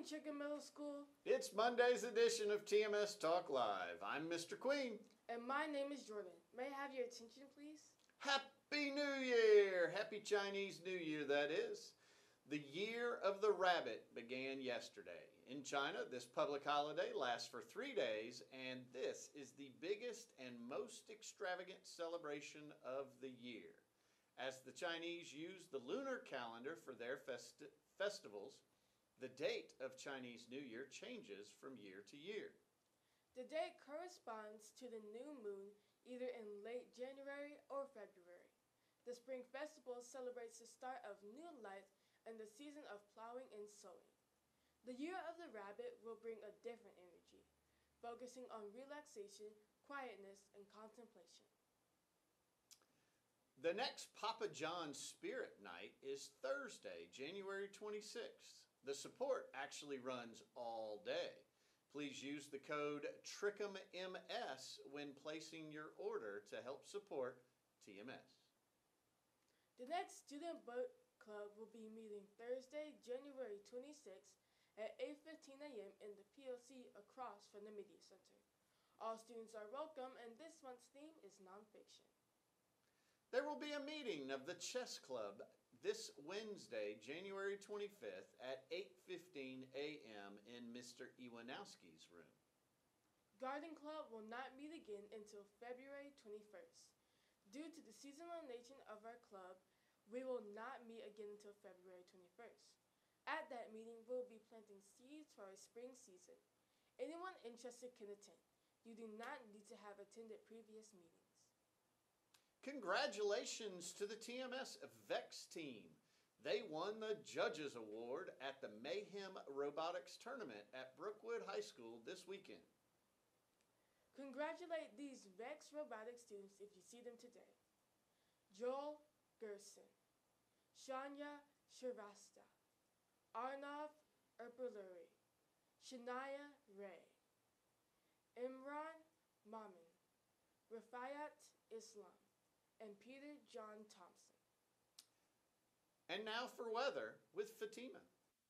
Chicken Middle School. It's Monday's edition of TMS Talk Live. I'm Mr. Queen. And my name is Jordan. May I have your attention, please? Happy New Year! Happy Chinese New Year, that is. The Year of the Rabbit began yesterday. In China, this public holiday lasts for 3 days, and this is the biggest and most extravagant celebration of the year. As the Chinese use the lunar calendar for their festivals, the date of Chinese New Year changes from year to year. The date corresponds to the new moon either in late January or February. The Spring Festival celebrates the start of new life and the season of plowing and sowing. The Year of the Rabbit will bring a different energy, focusing on relaxation, quietness, and contemplation. The next Papa John's Spirit Night is Thursday, January 26th. The support actually runs all day. Please use the code TRICHMMS when placing your order to help support TMS. The next Student Book Club will be meeting Thursday, January 26th at 8:15 a.m. in the PLC across from the Media Center. All students are welcome, and this month's theme is nonfiction. There will be a meeting of the Chess Club this Wednesday, January 25th at 8:15 a.m. in Mr. Iwanowski's room. Garden Club will not meet again until February 21st. Due to the seasonal nature of our club, we will not meet again until February 21st. At that meeting, we will be planting seeds for our spring season. Anyone interested can attend. You do not need to have attended previous meetings. Congratulations to the TMS VEX team. They won the Judges Award at the Mayhem Robotics Tournament at Brookwood High School this weekend. Congratulate these VEX Robotics students if you see them today. Joel Gerson, Shania Shrivasta, Arnav Erpeluri, Shania Ray, Imran Mamin, Rafayat Islam, and Peter John Thompson. And now for weather with Fatima.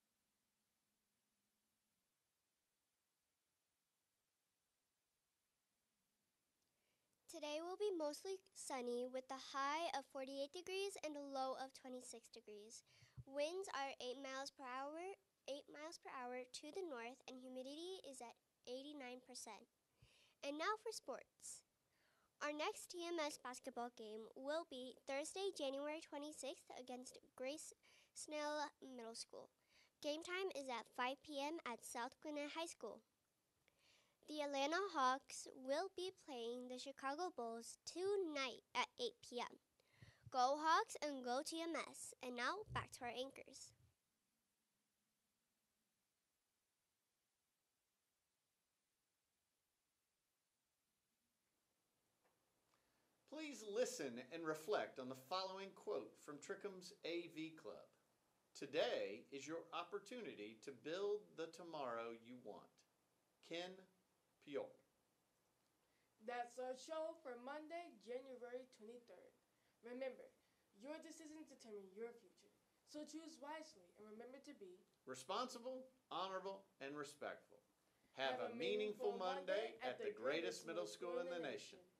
Today will be mostly sunny with a high of 48 degrees and a low of 26 degrees. Winds are 8 miles per hour to the north, and humidity is at 89%. And now for sports. Our next TMS basketball game will be Thursday, January 26th against Grace Snell Middle School. Game time is at 5 p.m. at South Gwinnett High School. The Atlanta Hawks will be playing the Chicago Bulls tonight at 8 p.m. Go Hawks and go TMS. And now back to our anchors. Please listen and reflect on the following quote from Trickham's AV Club. Today is your opportunity to build the tomorrow you want. Ken Pior. That's our show for Monday, January 23rd. Remember, your decisions determine your future. So choose wisely and remember to be responsible, honorable, and respectful. Have a meaningful Monday at the greatest middle school in the nation.